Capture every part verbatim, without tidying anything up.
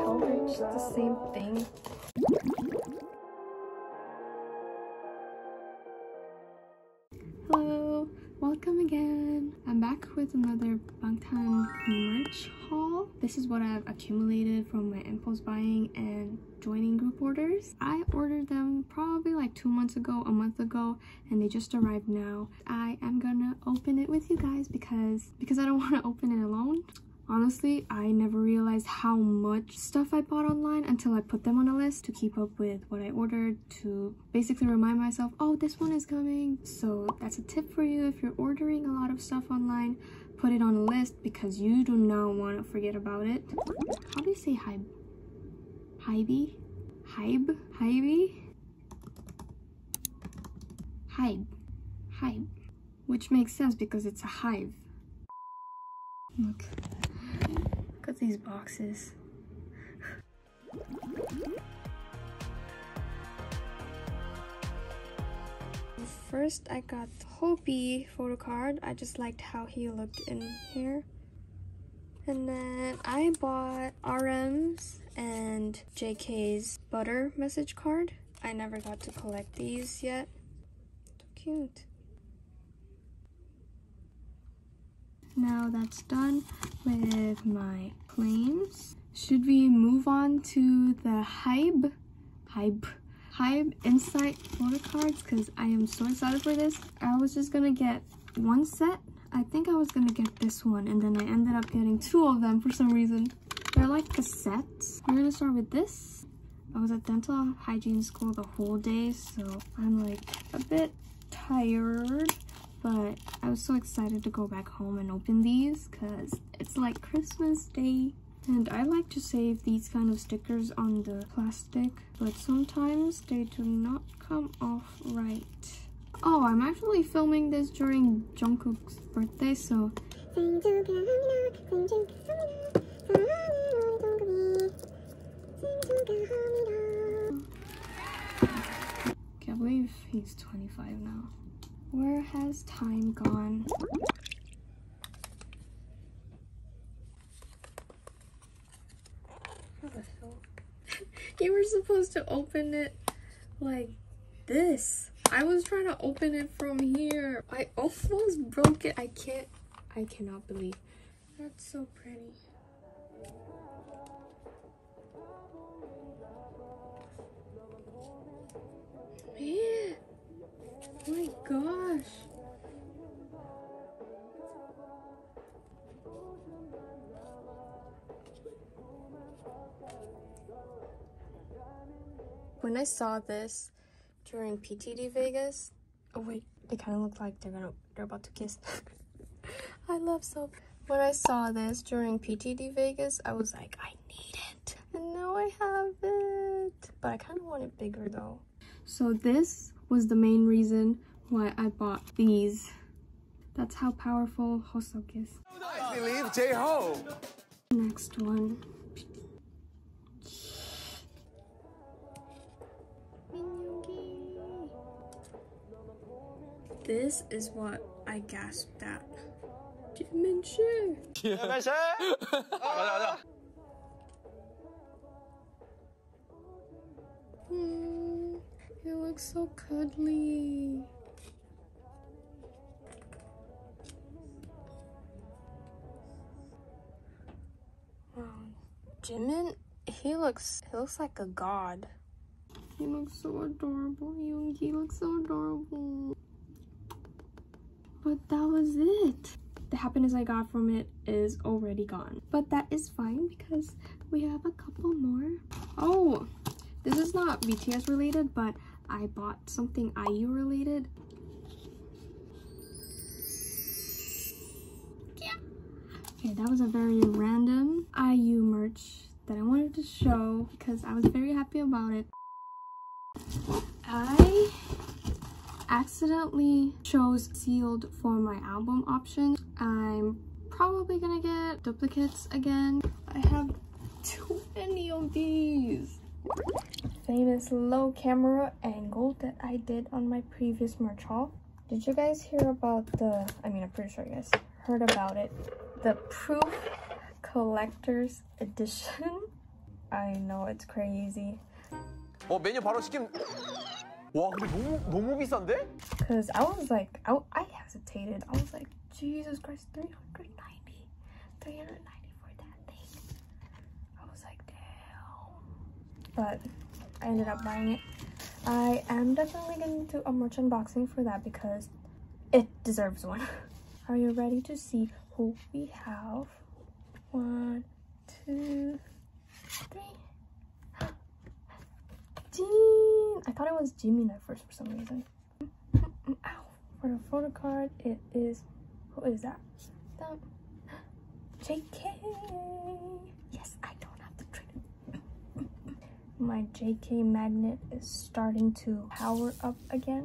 coverage, the same thing. Hello, welcome again. I'm back with another Bangtan merch haul. This is what I've accumulated from my impulse buying and joining group orders. I ordered them probably like two months ago, a month ago, and they just arrived now. I am gonna open it with you guys because because I don't want to open it alone. Honestly, I never realized how much stuff I bought online until I put them on a list to keep up with what I ordered, to basically remind myself, oh, this one is coming. So that's a tip for you. If you're ordering a lot of stuff online, put it on a list because you do not want to forget about it. How do you say HYBE? HYBE? HYBE? HYBE? HYBE. HYBE. Which makes sense because it's a hive. Look. Look at these boxes. First, I got the Jhope photo card. I just liked how he looked in here. And then I bought R M's and J K's butter message card. I never got to collect these yet. So cute. Now that's done with my claims. Should we move on to the HYBE, HYBE, HYBE Insight photo cards? Because I am so excited for this. I was just gonna get one set. I think I was gonna get this one, and then I ended up getting two of them for some reason. They're like cassettes. We're gonna start with this. I was at dental hygiene school the whole day, so I'm like a bit tired. But I was so excited to go back home and open these because it's like Christmas Day. And I like to save these kind of stickers on the plastic, but sometimes they do not come off right. Oh, I'm actually filming this during Jungkook's birthday, so... Can't believe he's twenty-five now. Where has time gone? How the hell? You were supposed to open it like this. I was trying to open it from here. I almost broke it. I can't, I cannot believe. That's so pretty. Man. Oh my gosh. When I saw this during P T D Vegas, oh wait, they kind of look like they're gonna they're about to kiss. I love soap. When I saw this during P T D Vegas, I was like, I need it. And now I have it. But I kind of want it bigger though. So this was the main reason why I bought these. That's how powerful Hosok is. I believe J-Hope. Next one. This is what I gasped at. Jiminshi. Hmm, it looks so cuddly. Wow, Jimin, he looks he looks like a god. He looks so adorable. Yoongi looks so adorable. But that was it. The happiness I got from it is already gone. But that is fine because we have a couple more. Oh, this is not B T S related, but I bought something I U related. Yeah. Okay, that was a very random I U merch that I wanted to show because I was very happy about it. I accidentally chose sealed for my album option. I'm probably gonna get duplicates again. I have too many of these. Famous low camera angle that I did on my previous merch haul. Did you guys hear about the, I mean, I'm pretty sure you guys heard about it, the Proof Collector's Edition? I know it's crazy. 어 메뉴 바로 시킴. 와 근데 너무 너무 비싼데? Cause I was like, I, I hesitated. I was like, Jesus Christ, three hundred ninety, three hundred ninety for that thing. I was like, damn. But I ended up buying it. I am definitely going to do a merch unboxing for that because it deserves one. Are you ready to see who we have? One, two, three. Jean! I thought it was Jimin at first for some reason. Ow. For the photo card, it is, who is that? That J K. Yes, I don't have to trade it. My J K magnet is starting to power up again.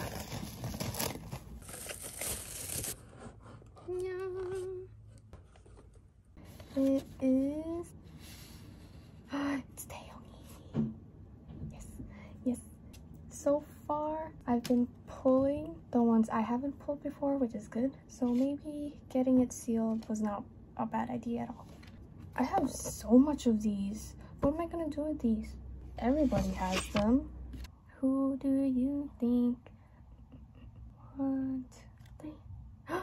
It is. It's Taeyoung. Yes, yes. So far, I've been pulling the ones I haven't pulled before, which is good. So maybe getting it sealed was not a bad idea at all. I have so much of these. What am I gonna do with these? Everybody has them. Who do you think? One, two, three.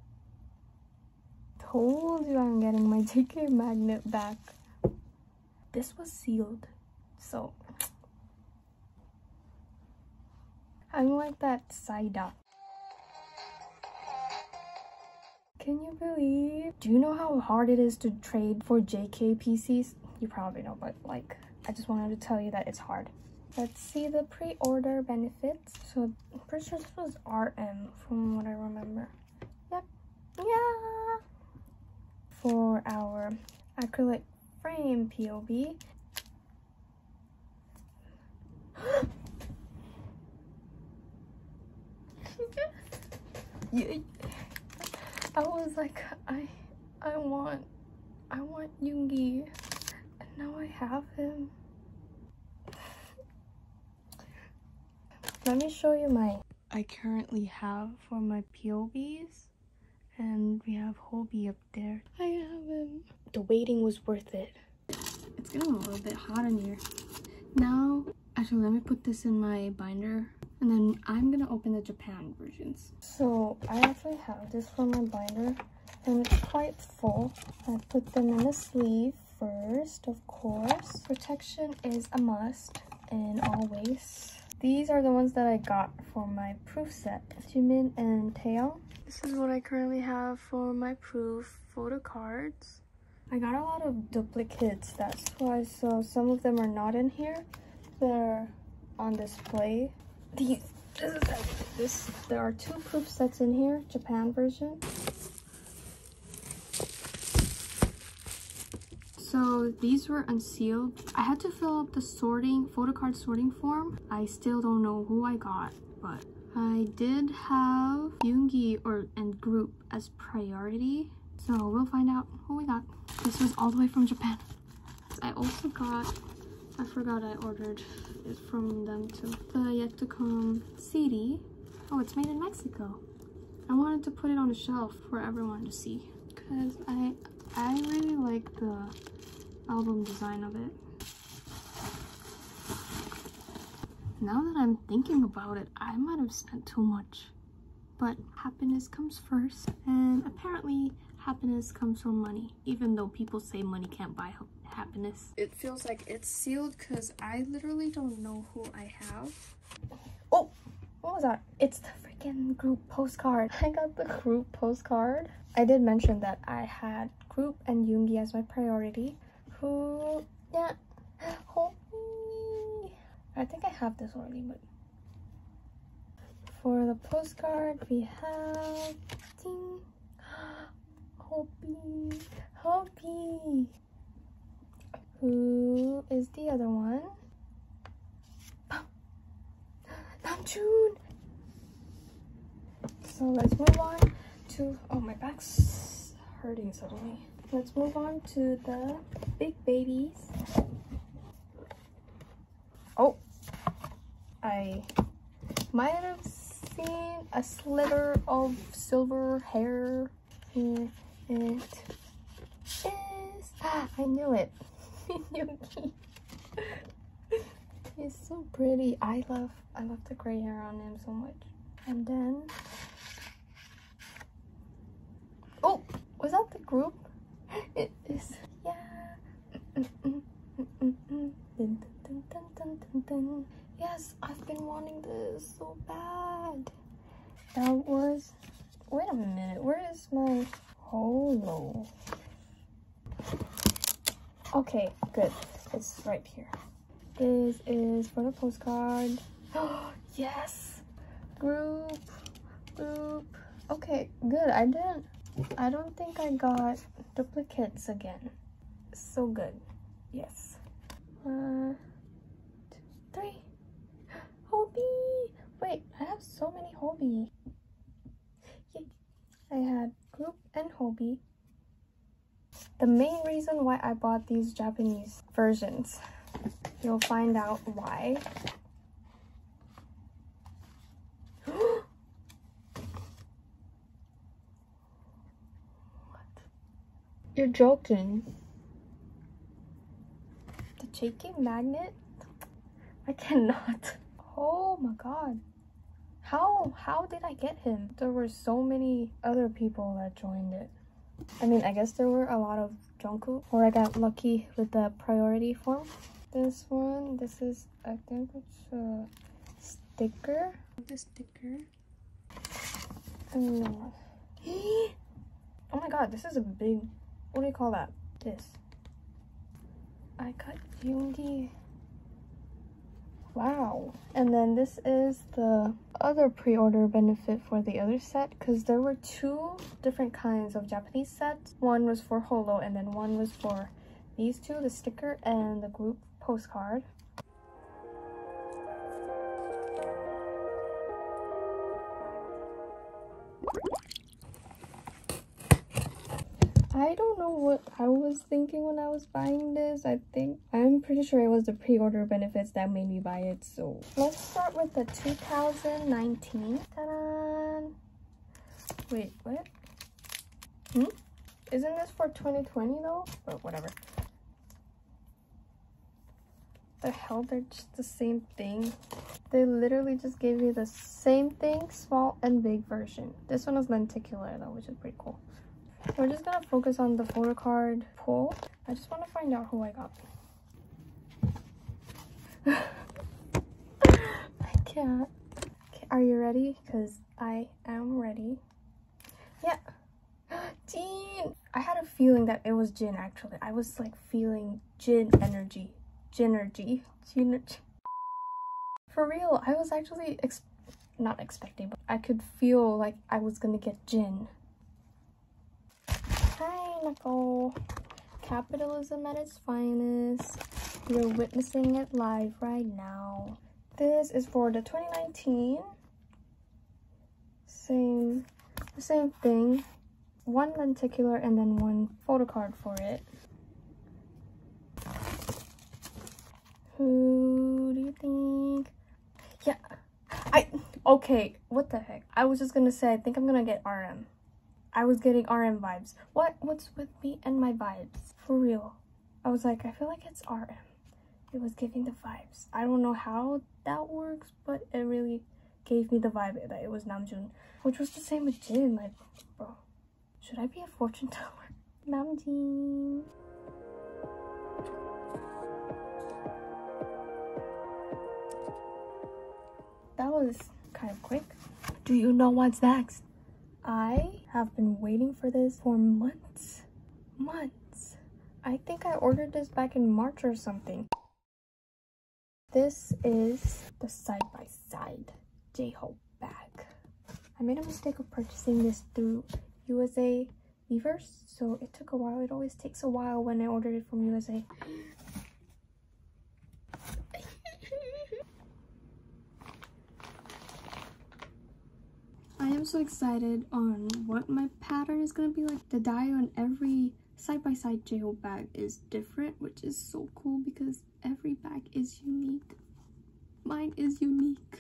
Told you I'm getting my J K magnet back. This was sealed, so I'm like that side up. Can you believe? Do you know how hard it is to trade for J K P Cs? You probably know, but like, I just wanted to tell you that it's hard. Let's see the pre-order benefits. So I'm pretty sure this was R M from what I remember. Yep, yeah. For our acrylic frame P O B. Yeah. I was like, I I want I want Yoongi, and now I have him. Let me show you my I currently have for my P O Bs. And we have HYBE up there. I have him. The waiting was worth it. It's getting a little bit hot in here. Now, actually, let me put this in my binder. And then I'm gonna open the Japan versions. So, I actually have this for my binder. And it's quite full. I put them in the sleeve first, of course. Protection is a must, and always. These are the ones that I got for my proof set. Jimin and Taeyoung. This is what I currently have for my proof photo cards. I got a lot of duplicates, that's why, so some of them are not in here. They're on display. These, this is this. There are two proof sets in here, Japan version. So these were unsealed. I had to fill up the sorting, photo card sorting form. I still don't know who I got, but I did have Yoongi or and group as priority. So we'll find out who we got. This was all the way from Japan. I also got, I forgot I ordered it from them too. The yet to come C D. Oh, it's made in Mexico. I wanted to put it on a shelf for everyone to see because I, I really like the album design of it. Now that I'm thinking about it, I might have spent too much. But happiness comes first, and apparently happiness comes from money, even though people say money can't buy happiness. It feels like it's sealed because I literally don't know who I have. Oh, what was that? It's the freaking group postcard. I got the group postcard. I did mention that I had group and Yoongi as my priority. Who, yeah, hold me. I think I have this already, but for the postcard we have ding, HYBE, HYBE. Who is the other one? Namjoon. So let's move on to, oh, my back's hurting suddenly. Let's move on to the big babies. Oh, I might have seen a sliver of silver hair. Here it is. Ah, I knew it. Yuki. He's so pretty. I love I love the gray hair on him so much. And then oh, was that the group? It is. Yeah. Yes, I've been wanting this so bad. That was. Wait a minute. Where is my holo? Okay, good. It's right here. This is for the postcard. Oh, yes! Group. Group. Okay, good. I didn't. I don't think I got duplicates again. So good. Yes. One, two, three. HYBE! Wait, I have so many HYBE. Yay. I had group and HYBE. The main reason why I bought these Japanese versions, you'll find out why. What? You're joking. The shaky magnet? I cannot. Oh my god. How how did I get him? There were so many other people that joined it. I mean, I guess there were a lot of Jungkook, or I got lucky with the priority form. This one, this is, I think it's a sticker. The sticker. And no. Oh my god, this is a big, what do you call that? This. I got Yoongi. Wow. And then this is the other pre-order benefit for the other set, because there were two different kinds of Japanese sets. One was for holo and then one was for these two, the sticker and the group postcard. I don't know what I was thinking when I was buying this. I think, I'm pretty sure it was the pre-order benefits that made me buy it. So let's start with the two thousand nineteen. Ta-da! Wait, what? Hmm? Isn't this for twenty twenty though? But whatever. The hell, they're just the same thing. They literally just gave you the same thing, small and big version. This one is lenticular though, which is pretty cool. We're just gonna focus on the photo card pull. I just want to find out who I got. I can't. Okay, are you ready? Because I am ready. Yeah. Jin! I had a feeling that it was Jin actually. I was like feeling Jin energy. Jinergy. Jinergy. For real, I was actually ex not expecting, but I could feel like I was gonna get Jin. Hi, Nicole. Capitalism at its finest. You're witnessing it live right now. This is for the twenty nineteen. Same, the same thing. One lenticular and then one photo card for it. Who do you think? Yeah, I, okay, what the heck? I was just gonna say, I think I'm gonna get R M. I was getting R M vibes. What? What's with me and my vibes? For real. I was like, I feel like it's R M. It was giving the vibes. I don't know how that works, but it really gave me the vibe that it was Namjoon. Which was the same with Jin. Like, bro, should I be a fortune teller? Namjoon. That was kind of quick. Do you know what's next? I have been waiting for this for months. Months. I think I ordered this back in March or something. This is the side-by-side Jhope bag. I made a mistake of purchasing this through U S A Weavers, so it took a while. It always takes a while when I ordered it from U S A. I am so excited on what my pattern is going to be like. The dye on every side-by-side Jhope bag is different, which is so cool because every bag is unique. Mine is unique.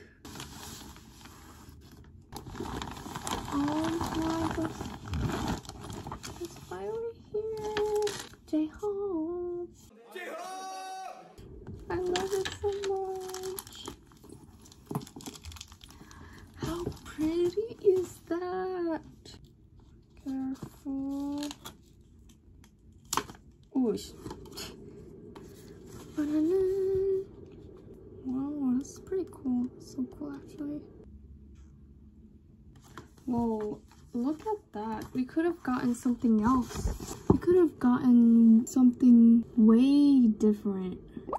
Oh my gosh. It's finally here. Jhope. Oosh. Wow, that's pretty cool. So cool, actually. Whoa, look at that. We could have gotten something else. We could have gotten something way different.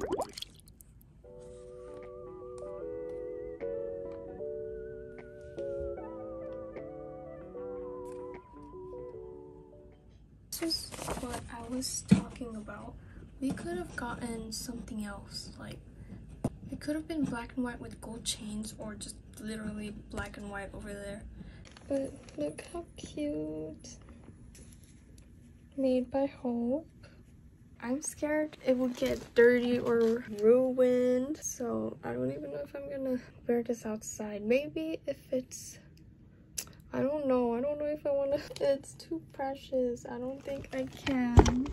This is what I was talking about. We could have gotten something else. Like, it could have been black and white with gold chains, or just literally black and white over there. But look how cute. Made by Jhope. I'm scared it would get dirty or ruined, so I don't even know if I'm gonna wear this outside. Maybe if it's, I don't know. I don't know if I wanna, it's too precious. I don't think I can.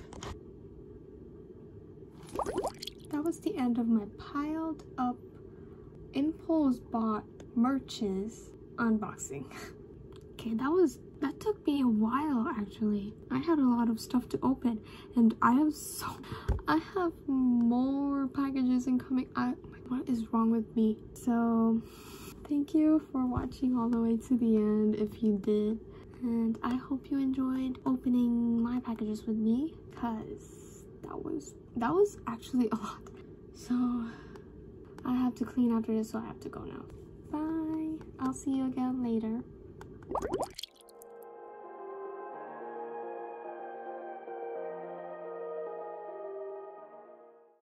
That was the end of my piled up impulse bought merches unboxing. Okay, that was, that took me a while actually. I had a lot of stuff to open, and I have so, I have more packages incoming. I, what is wrong with me? So, thank you for watching all the way to the end if you did. And I hope you enjoyed opening my packages with me, because that was, that was actually a lot. So, I have to clean after this, so I have to go now. Bye. I'll see you again later.